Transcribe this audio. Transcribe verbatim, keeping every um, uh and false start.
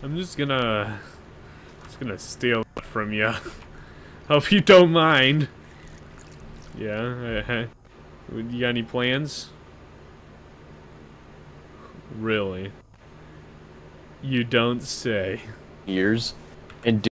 I'm just gonna, just gonna steal it from you. Hope you don't mind. Yeah. Uh, you got any plans? Really? You don't say. Years and.